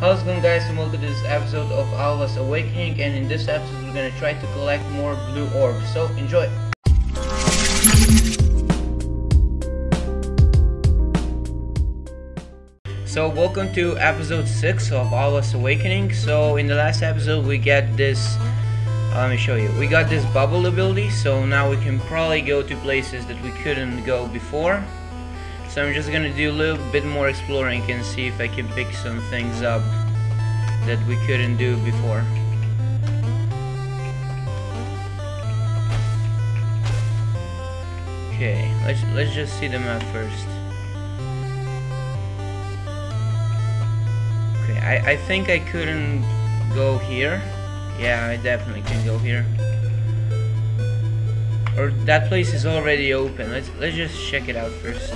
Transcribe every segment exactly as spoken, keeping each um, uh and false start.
How's it going, guys, and welcome to this episode of ALWA'S Awakening, and in this episode we're gonna try to collect more blue orbs, so enjoy! So welcome to episode six of ALWA'S Awakening. So in the last episode we got this, uh, let me show you, we got this bubble ability, so now we can probably go to places that we couldn't go before. So I'm just gonna do a little bit more exploring and see if I can pick some things up that we couldn't do before. Okay, let's let's just see the map first. Okay, I, I think I couldn't go here. Yeah, I definitely can go here. Or that place is already open. Let's let's just check it out first.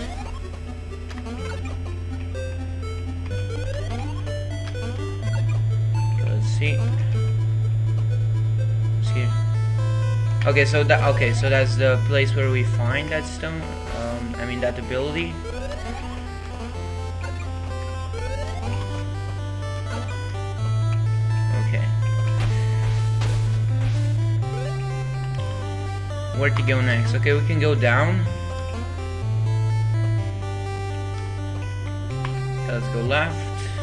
See, it's here. Okay, so that okay, so that's the place where we find that stone. Um, I mean that ability. Okay. Where to go next? Okay, we can go down. Let's go left.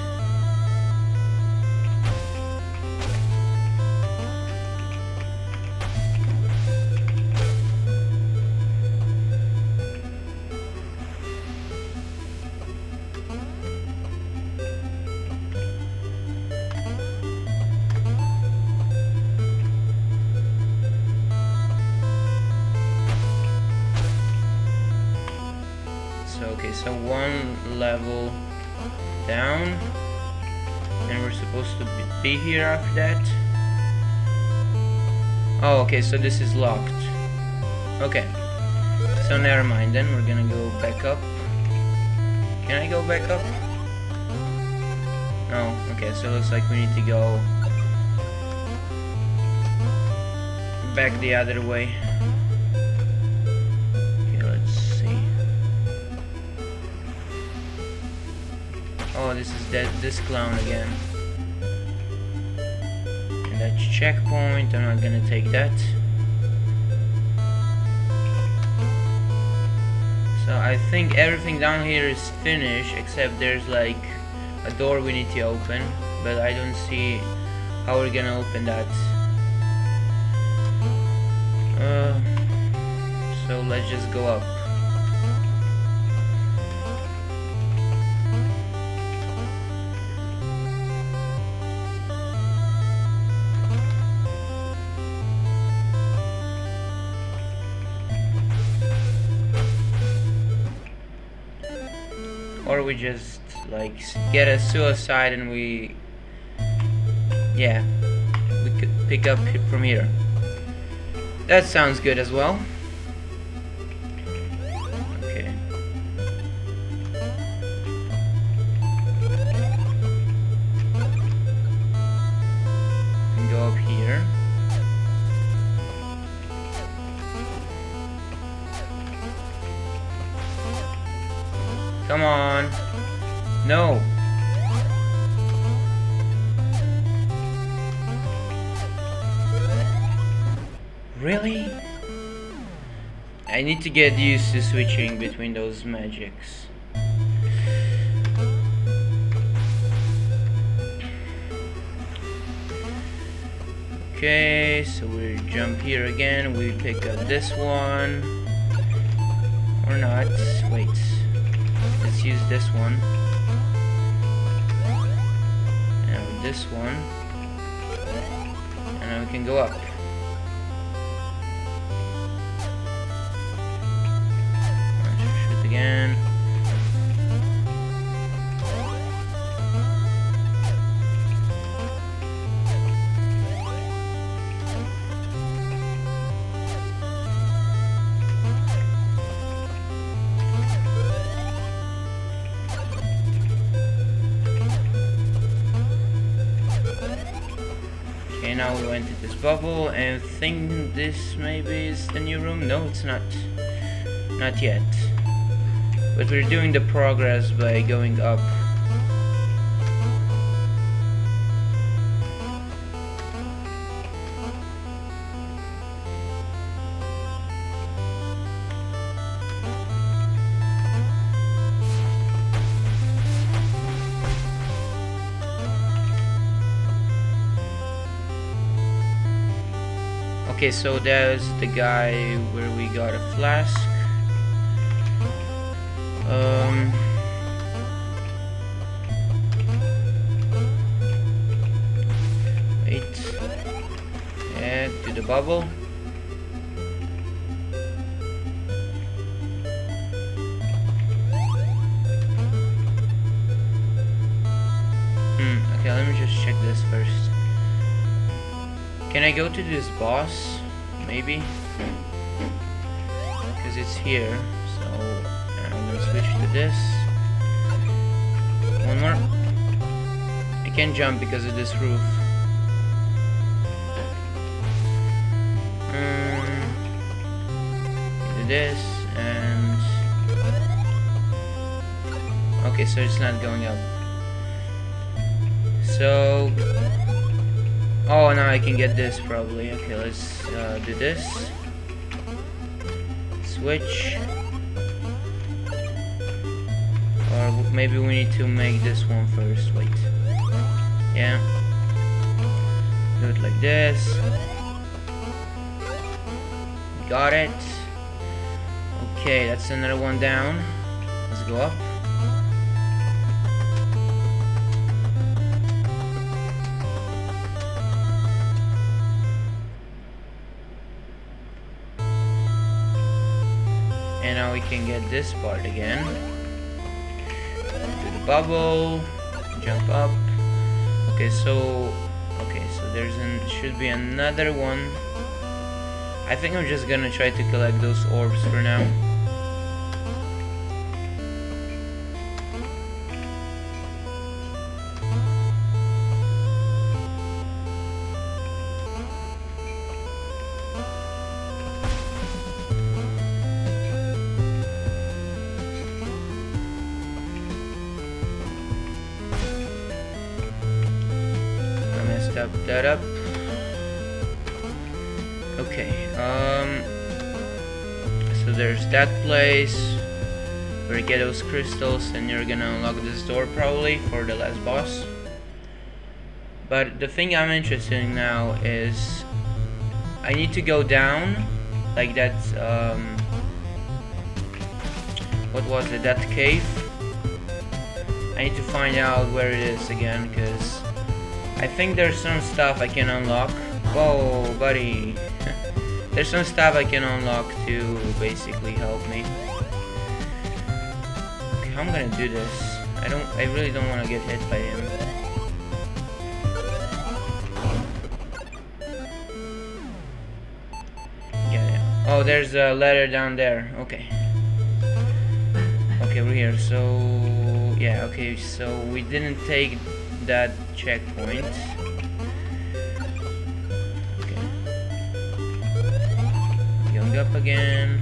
Okay, so one level down, and we're supposed to be here after that. Oh, okay, so this is locked. Okay, so never mind, then we're gonna go back up. Can I go back up? No, okay, so it looks like we need to go back the other way. Oh, this is that this clown again. And that's checkpoint. I'm not gonna take that. So I think everything down here is finished, except there's like a door we need to open, but I don't see how we're gonna open that. Uh, so let's just go up. Or we just like get a suicide and we, yeah, we could pick up from here. That sounds good as well. Okay. We can go up here. Come on. No. Really? I need to get used to switching between those magics. Okay, so we jump here again. We pick up this one. Or not. Wait. Let's use this one. Now this one. And now we can go up. Let's shoot again. Okay, now we went to this bubble and think this maybe is the new room. No, it's not. Not yet. But we're doing the progress by going up. Okay, so there's the guy where we got a flask. Um, wait. Yeah, to the bubble. Hmm, okay, let me just check this first. Can I go to this boss? Maybe? Because it's here, so I'm gonna switch to this. One more. I can't jump because of this roof. Um, do this, and... Okay, so it's not going up. So... Oh, now I can get this probably. Okay, let's uh, do this. Switch. Or maybe we need to make this one first. Wait. Yeah. Do it like this. Got it. Okay, that's another one down. Let's go up. And now we can get this part again. Do the bubble, jump up. Okay, so okay, so there's an should be another one. I think I'm just gonna try to collect those orbs for now. Step that up. Okay, um so there's that place where you get those crystals, and you're gonna unlock this door probably for the last boss. But the thing I'm interested in now is I need to go down like that. Um what was it, that cave? I need to find out where it is again, because I think there's some stuff I can unlock. Whoa, buddy. There's some stuff I can unlock to basically help me. Okay, how am I gonna do this? I don't I really don't wanna get hit by him. Yeah, yeah. Oh, there's a ladder down there. Okay. Okay, we're here. So yeah, okay, so we didn't take that checkpoint. Okay. Going up again.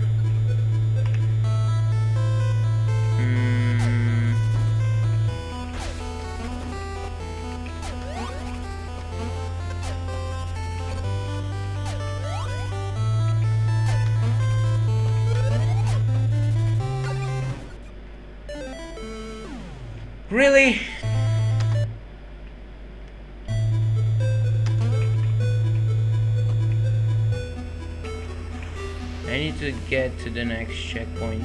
Hmm. Really? I need to get to the next checkpoint.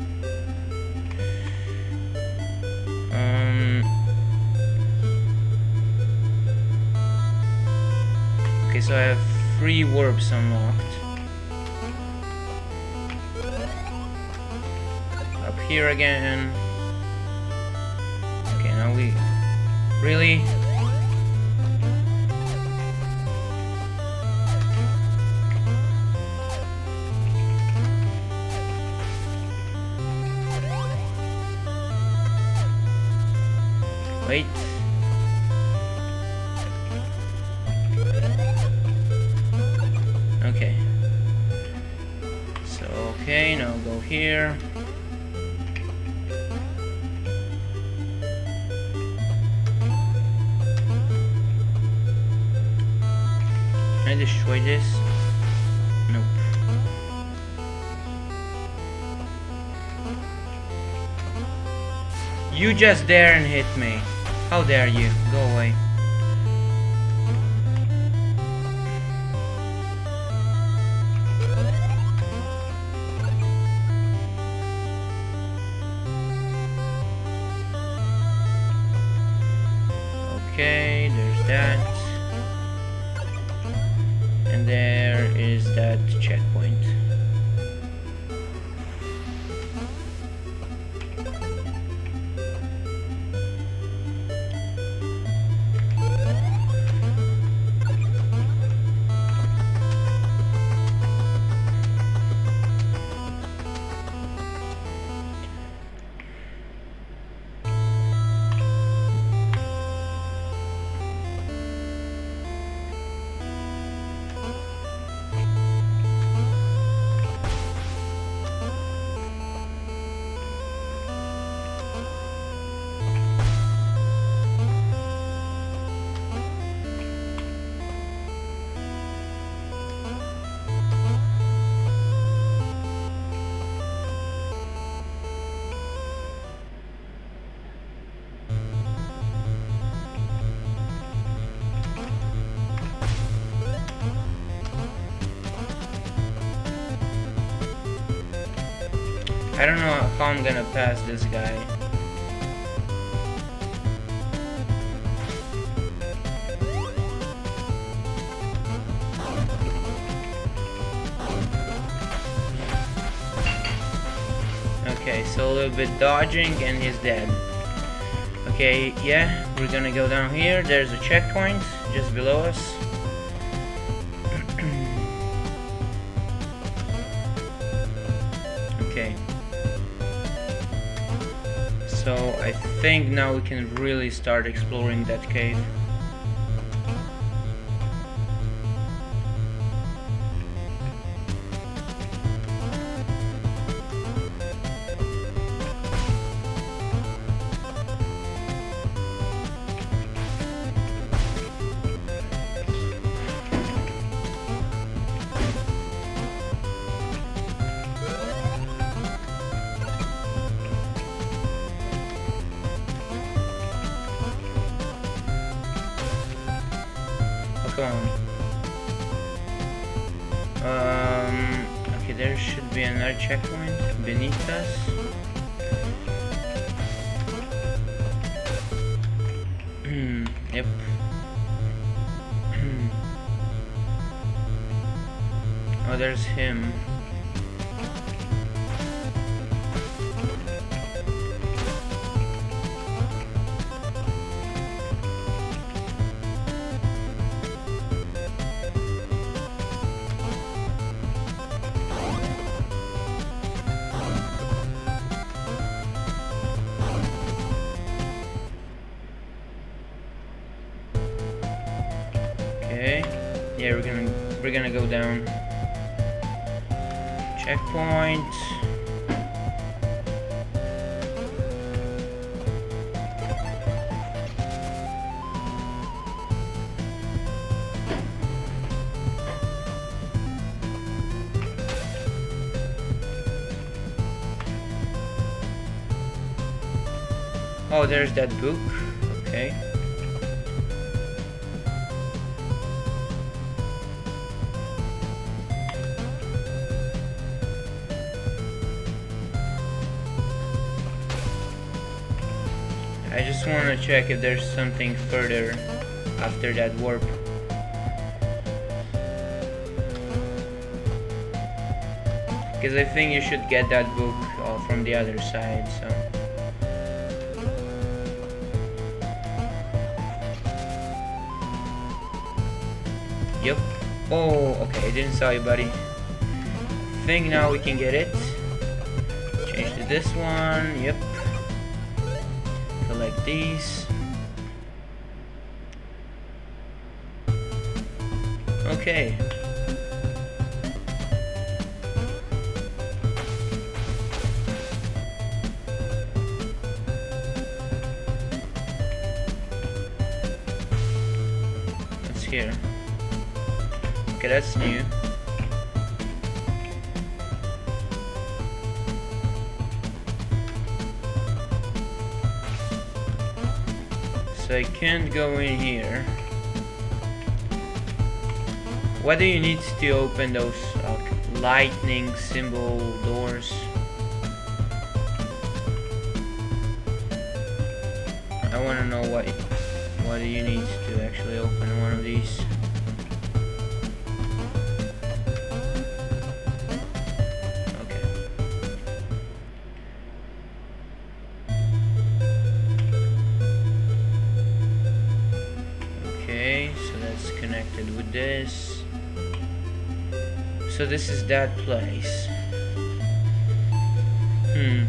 Um. Okay, so I have three warps unlocked. Up here again. Okay, now we really. Wait. Okay. So, okay, now go here. Can I destroy this? Nope. You just dare and hit me. How dare you? Go away. that. And there is that checkpoint. I don't know how I'm gonna pass this guy. Okay, so a little bit dodging and he's dead. Okay, yeah, we're gonna go down here. There's a checkpoint just below us. Okay. So I think now we can really start exploring that cave. Um, okay, there should be another checkpoint beneath us. Hmm, yep. Oh, there's him. Okay, yeah, we're gonna we're gonna go down. Checkpoint. Oh, there's that book. Okay. I just want to check if there's something further after that warp. Because I think you should get that book uh, from the other side, so. Yep. Oh, okay, I didn't saw you, buddy. I think now we can get it. Change to this one, yep. Like these. Okay. That's here. Okay, that's new. I can't go in here. What do you need to open those uh, lightning symbol doors? I want to know what what what do you need to actually open one of these? Okay. Okay, so that's connected with this. So this is that place. Hmm.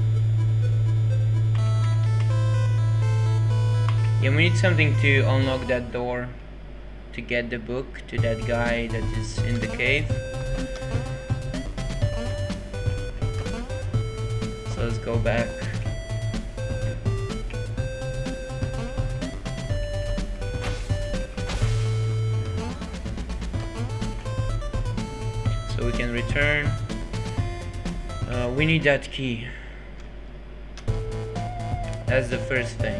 Yeah, we need something to unlock that door to get the book to that guy that is in the cave. So let's go back. So we can return. Uh, we need that key. That's the first thing.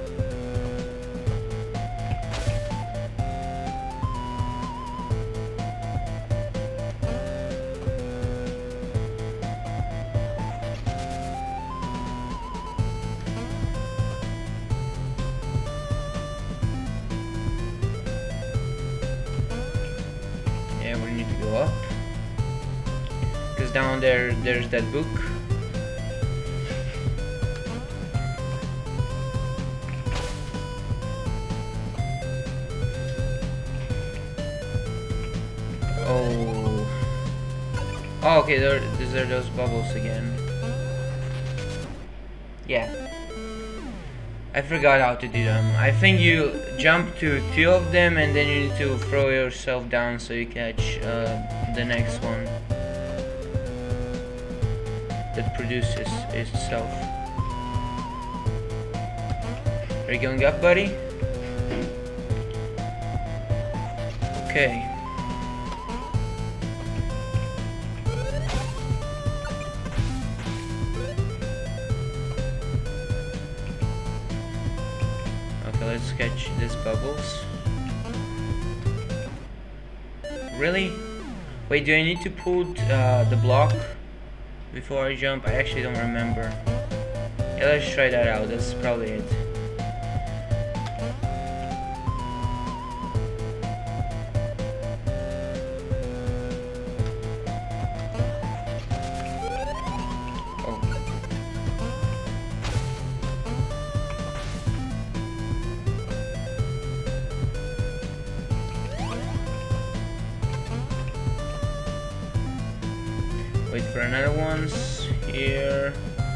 Yeah, we need to go up. Because down there, there's that book. Oh. Oh, okay, there, these are those bubbles again. Yeah. I forgot how to do them. I think you jump to two of them and then you need to throw yourself down so you catch uh, the next one that produces itself. Are you going up, buddy? Okay. Let's catch these bubbles. Really? Wait, do I need to pull uh, the block before I jump? I actually don't remember. Yeah, let's try that out. That's probably it. Wait for another ones here.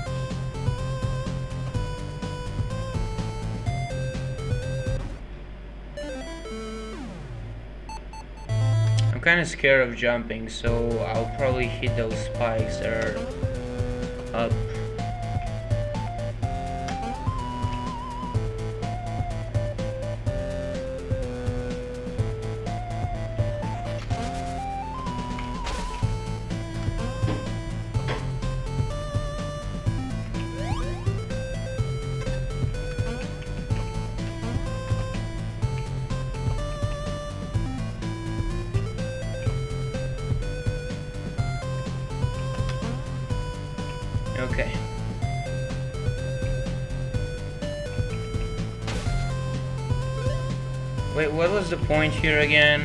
I'm kind of scared of jumping, so I'll probably hit those spikes that are up. Okay. Wait, what was the point here again?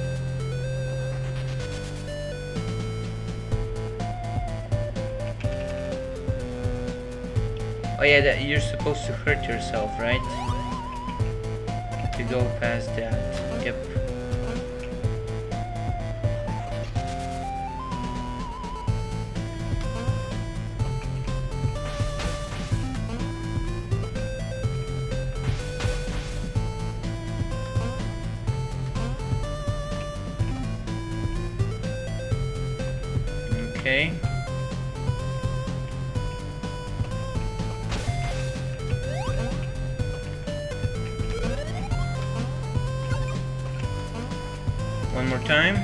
Oh yeah, that you're supposed to hurt yourself, right? To go past that. Yep. Okay. One more time.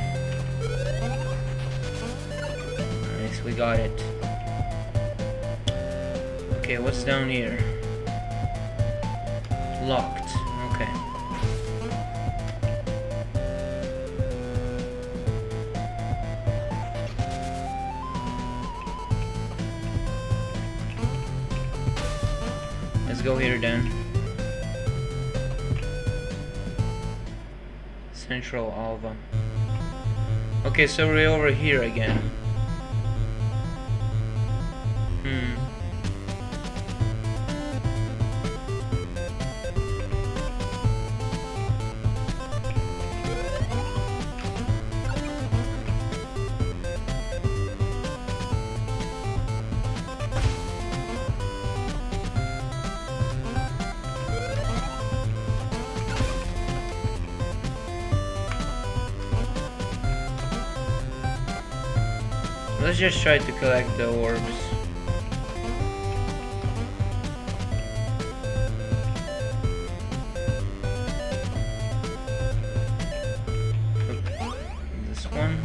Nice, we got it. Okay, what's down here? Locked. Okay. Let's go here then. Central Alva. Okay, so we're over here again. Hmm. Let's just try to collect the orbs. This one.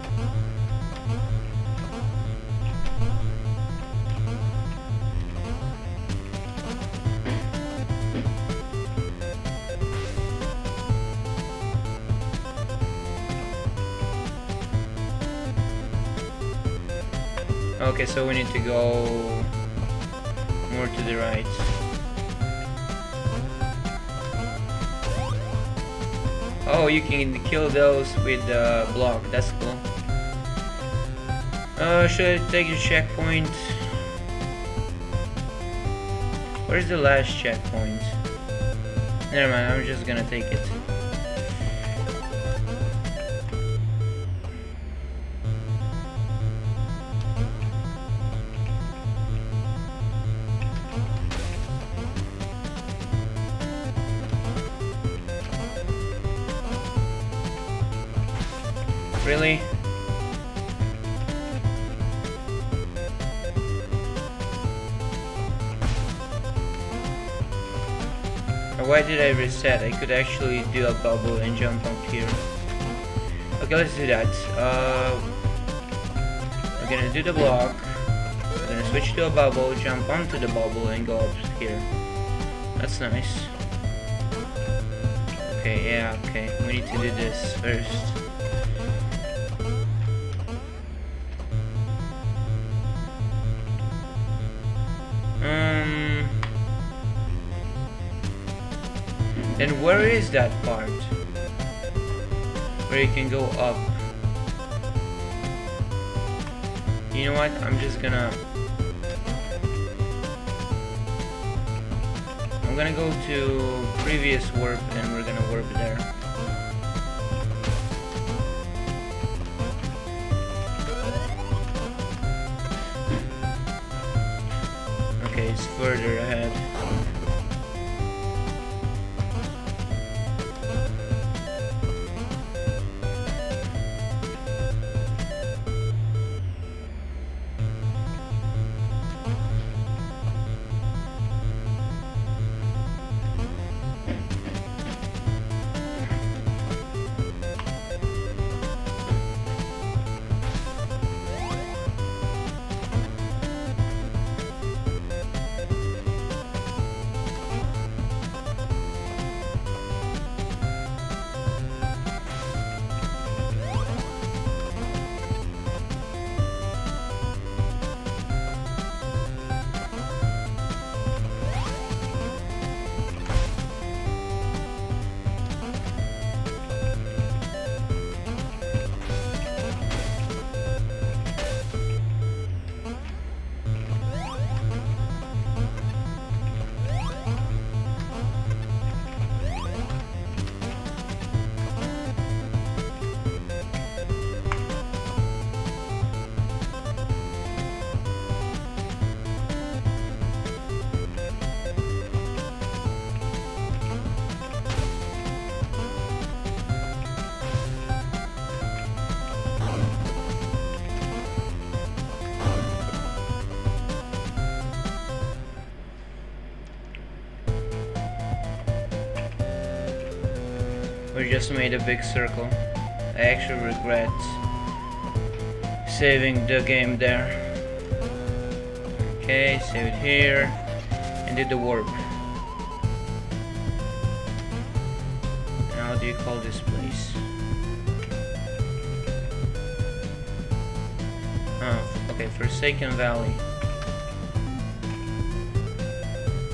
Okay, so we need to go more to the right. Oh, you can kill those with the block. That's cool. Uh, should I take the checkpoint? Where's the last checkpoint? Never mind, I'm just gonna take it. Really? Or why did I reset? I could actually do a bubble and jump up here. Okay, let's do that. Uh, we're gonna do the block. We're gonna switch to a bubble, jump onto the bubble, and go up here. That's nice. Okay, yeah, okay. We need to do this first. Um, and where is that part where you can go up? You know what? I'm just gonna I'm gonna go to previous warp and we're gonna warp there. Okay, it's further ahead. We just made a big circle. I actually regret saving the game there. Okay, save it here and do the warp. And how do you call this place? Oh, okay, Forsaken Valley.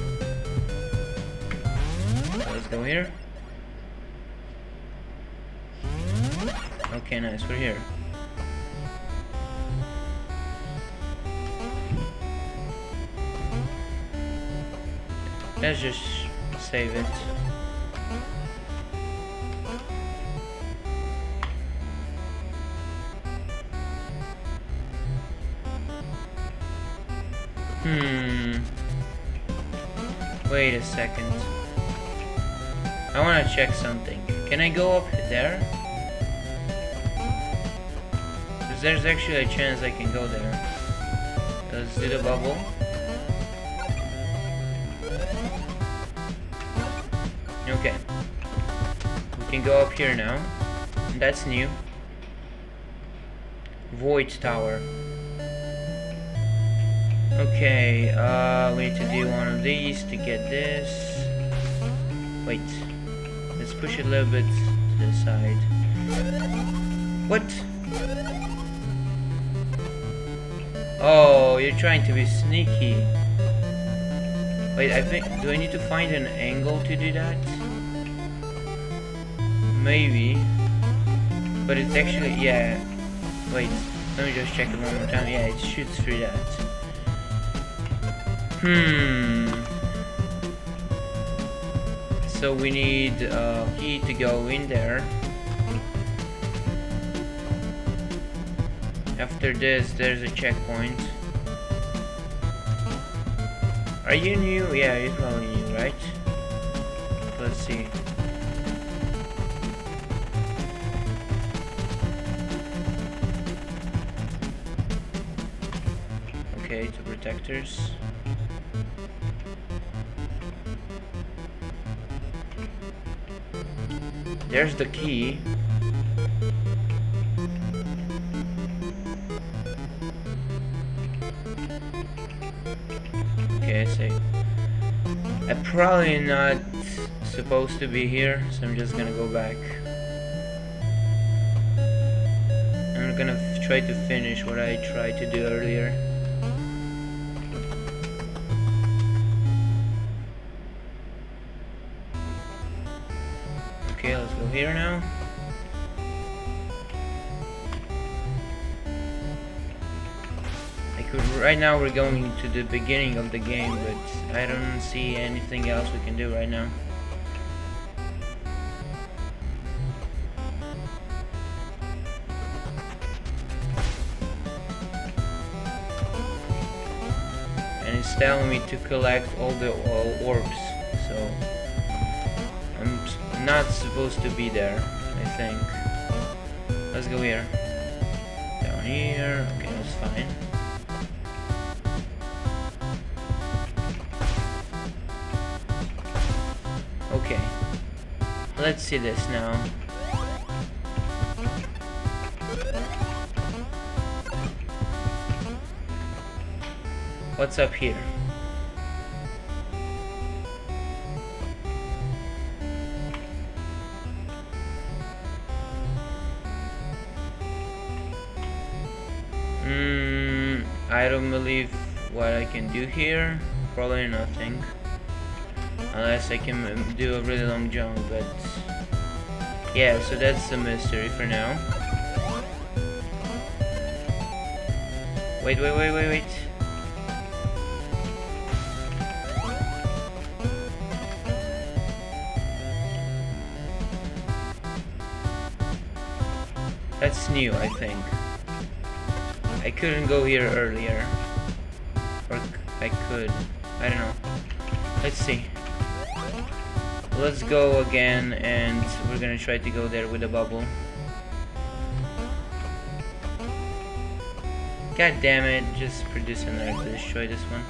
Let's go here. Okay, nice, we're here. Let's just save it. Hmm. Wait a second. I want to check something. Can I go up there? Because there's actually a chance I can go there. Let's do the bubble. Okay. We can go up here now. That's new. Void Tower. Okay, uh, we need to do one of these to get this. Wait. Let's push it a little bit to the side. What? Oh, you're trying to be sneaky. Wait, I think... Do I need to find an angle to do that? Maybe. But it's actually... Yeah. Wait. Let me just check it one more time. Yeah, it shoots through that. Hmm. So we need a key to go in there. After this, there's a checkpoint. Are you new? Yeah, you're probably new, right? Let's see. Okay, two protectors. There's the key. Okay, I see. I'm probably not supposed to be here, so I'm just gonna go back. I'm gonna f try to finish what I tried to do earlier. Okay, let's go here now. I could, right now we're going to the beginning of the game, but I don't see anything else we can do right now. And it's telling me to collect all the all orbs, so I'm not supposed to be there, I think. Let's go here. Down here. Okay, that's fine. Okay. Let's see this now. What's up here? Mm, I don't believe what I can do here. Probably nothing. Unless I can do a really long jump, but... Yeah, so that's the mystery for now. Wait, wait, wait, wait, wait. That's new, I think. I couldn't go here earlier. Or I could. I don't know. Let's see. Let's go again, and we're gonna try to go there with a bubble. God damn it, just produce another to destroy this one.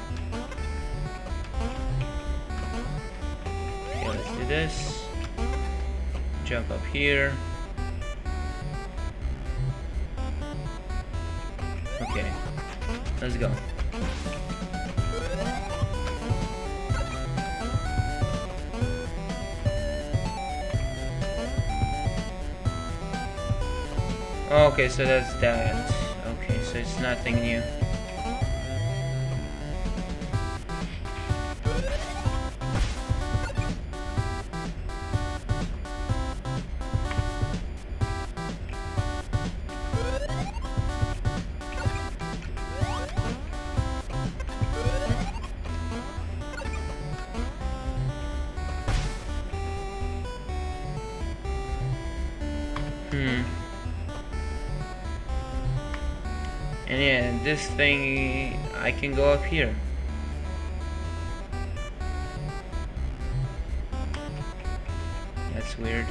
Okay, let's do this. Jump up here. Okay, let's go. Okay, so that's that. Okay, so it's nothing new. Hmm. And yeah, this thing, I can go up here. That's weird.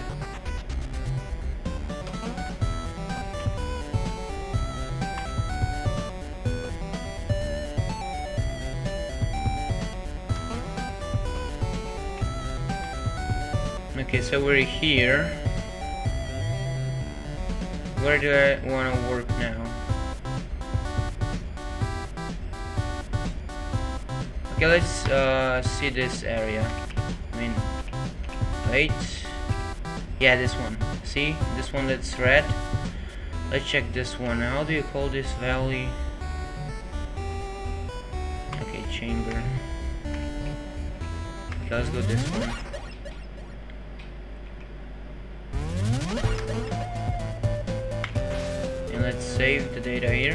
Okay, so we're here. Where do I want to work now? Okay, let's uh, see this area. I mean, wait. Yeah, this one. See? This one that's red. Let's check this one. How do you call this valley? Okay, chamber. Okay, let's go this one. And let's save the data here.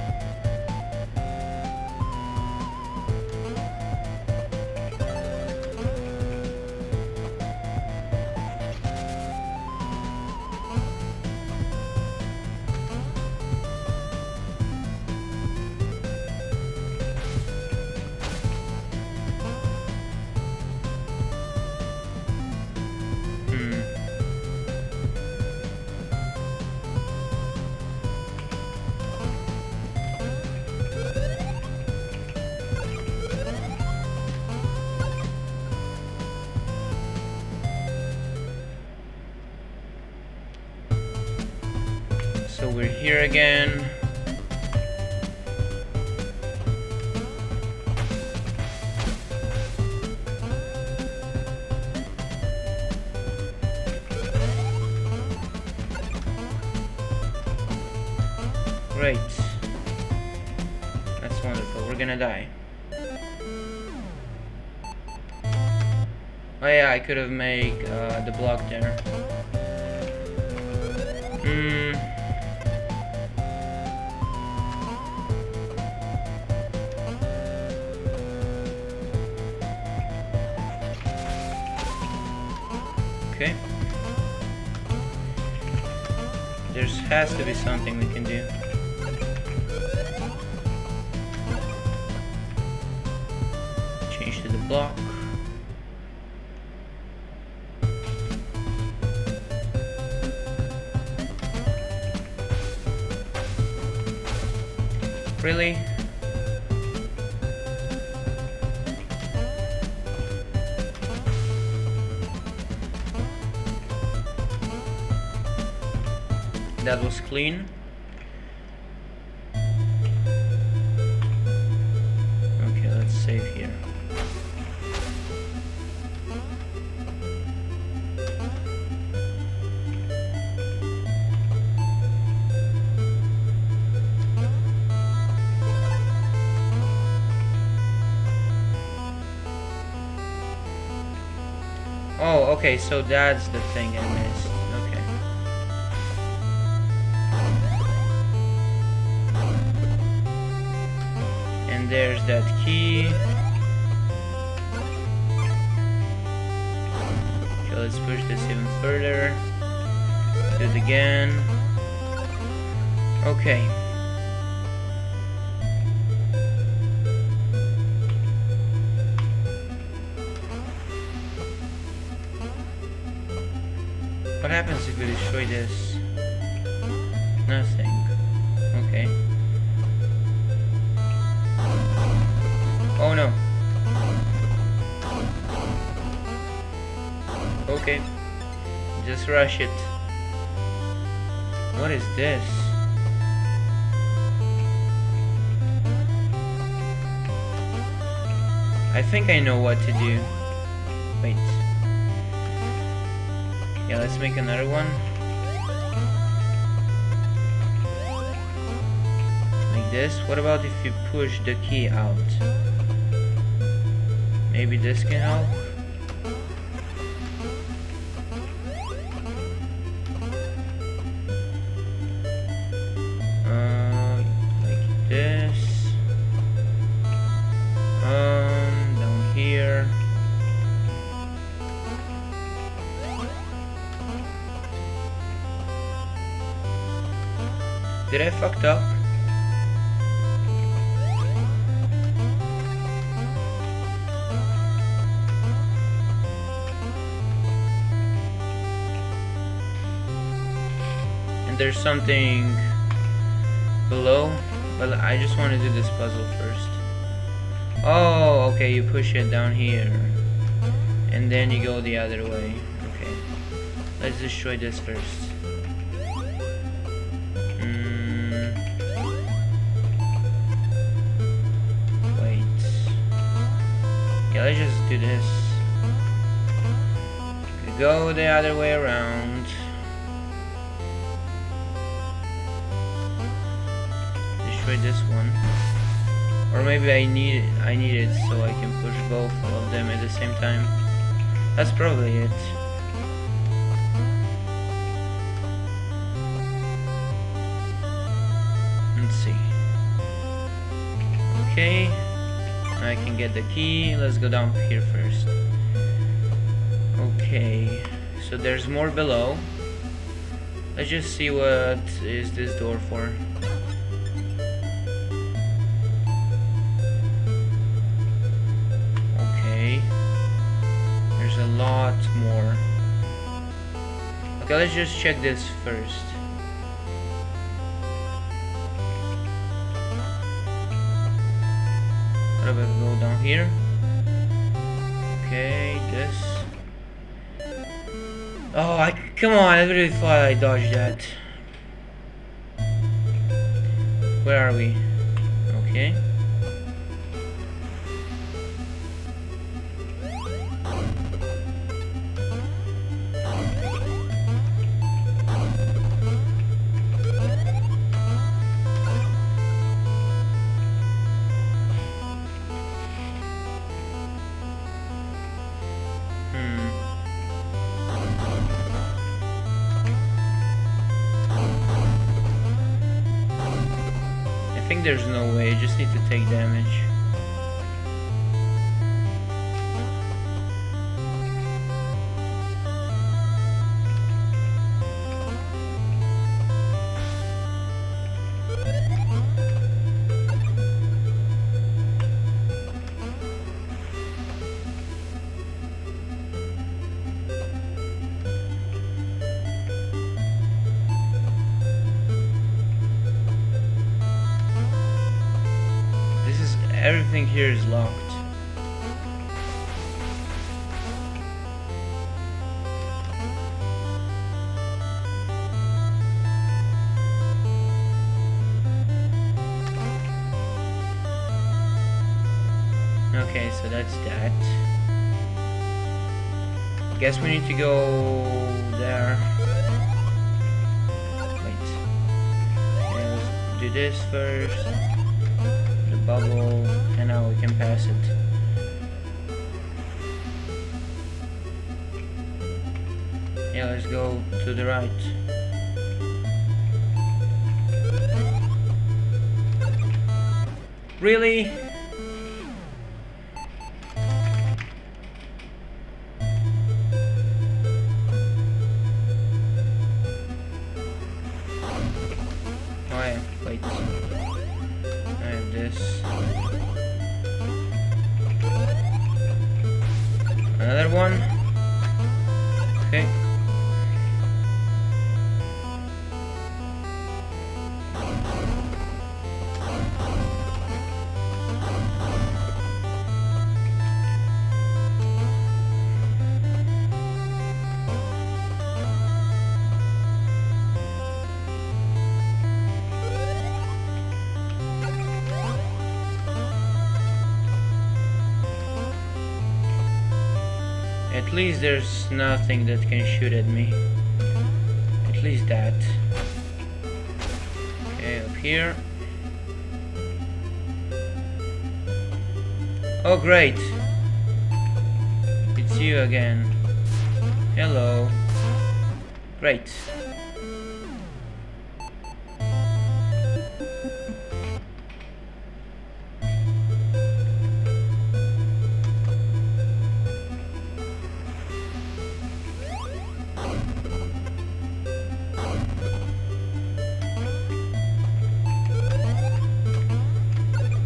So we're here again. Great. That's wonderful. We're gonna die. Oh yeah, I could have made uh, the block there. Hmm. Okay. There has to be something we can do. Change to the block. Really? That was clean. Okay, let's save here. Oh, okay, so that's the thing I missed. Okay. And there's that key. Okay, let's push this even further. Do it again. Okay. What happens if we destroy this? Nothing. Okay. Oh no. Okay. Just rush it. What is this? I think I know what to do. Wait. Yeah, let's make another one. Like this. What about if you push the key out? Maybe this can help? Uh, like this. Um, down here. Did I fucked up? And there's something below. Well, I just want to do this puzzle first. Oh, okay, you push it down here. And then you go the other way. Okay. Let's destroy this first. Mm. Wait. Yeah, let's just do this. We go the other way around. Destroy this one. Or maybe I need it, I need it so I can push both of them at the same time. That's probably it. Let's see. Okay. I can get the key. Let's go down here first. Okay. So there's more below. Let's just see what is this door for. A lot more. Okay, let's just check this first. What about go down here? Okay, this. Oh, I come on! I really thought I dodged that. Where are we? Okay. I think there's no way, you just need to take damage. Everything here is locked. Okay, so that's that. Guess we need to go there. Wait. Yeah, let's do this first. Bubble, and now we can pass it. Yeah, let's go to the right. Really? Oh yeah, wait. I have this. Another one. Okay. At least there's nothing that can shoot at me. At least that. Okay, up here. Oh great! It's you again. Hello. Great.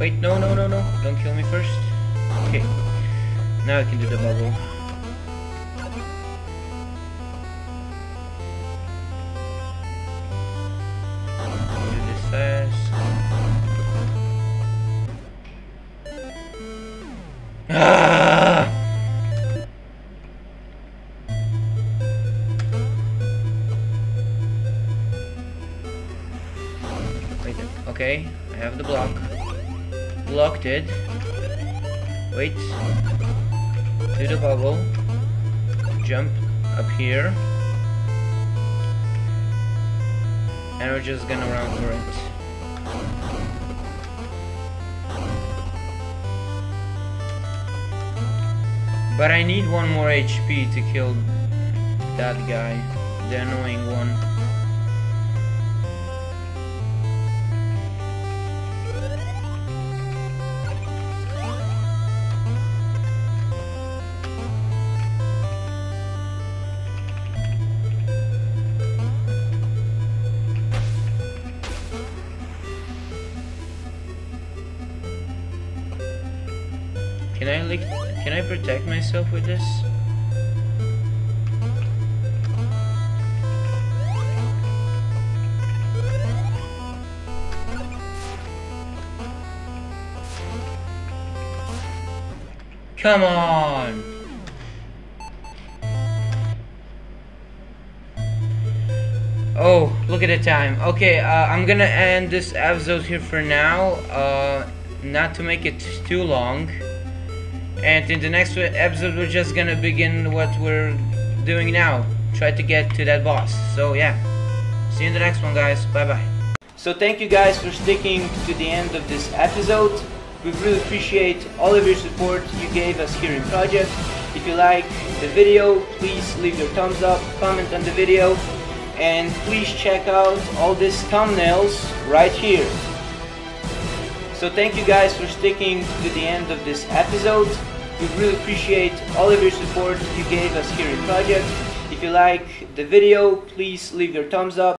Wait, no, no, no, no. Don't kill me first. Okay. Now I can do the bubble. Do this fast. Ah! Wait, okay, I have the block. Blocked it. Wait. Do the bubble. Jump up here. And we're just gonna run for it. But I need one more H P to kill that guy, the annoying one. Can I like can I protect myself with this? Come on! Oh, look at the time. Okay, uh, I'm gonna end this episode here for now, uh, not to make it too long. And in the next episode, we're just gonna begin what we're doing now. Try to get to that boss. So yeah, see you in the next one, guys. Bye bye. So thank you guys for sticking to the end of this episode. We really appreciate all of your support you gave us here in Project. If you like the video, please leave your thumbs up, comment on the video, and please check out all these thumbnails right here. So thank you guys for sticking to the end of this episode. We really appreciate all of your support you gave us here in Project. If you like the video, please leave your thumbs up.